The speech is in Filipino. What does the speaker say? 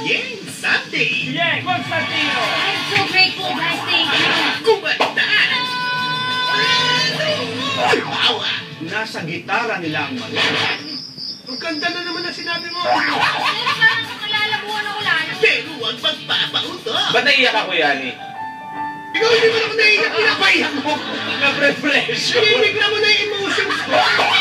Yay, Santi! Yeah, Constantino! I'm so grateful, guys. Thank you. Kumanda! Bawa! Nasa gitara nila ang mali. Ang ganda na naman ang sinabi mo! Pero parang malalabuan ako lalo. Pero huwag magpapauto! Ba't naiyak ako, Yani? Ikaw hindi mo naman naiiyak, pinapaiyak mo! Nag-refresh ko. Sinibigla mo na yung emotions ko!